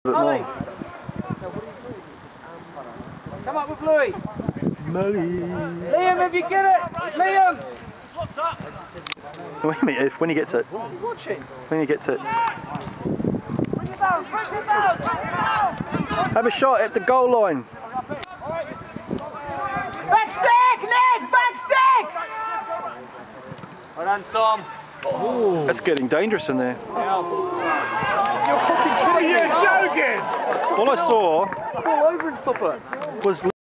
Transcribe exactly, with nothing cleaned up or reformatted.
Ollie. more. Come up with Louis. Molly. Liam, if you get it! Liam! Wait a minute, when he gets it. What's he watching? When he gets it. Bring it down, bring it down, bring it down! Have a shot at the goal line. Back stick, Nick! Back stick! Well done, Tom. That's getting dangerous in there. You're fucking kidding me! You're joking! All I saw Fall over and stop it. was